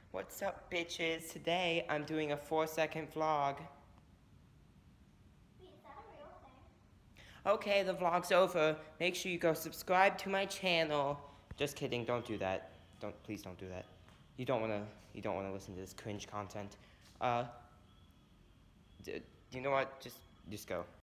What's up, bitches? Today I'm doing a 4-second vlog. Wait, is that a real thing? Okay, the vlog's over. Make sure you go subscribe to my channel. Just kidding, don't do that. Please don't do that. You don't wanna listen to this cringe content. You know what? Just go.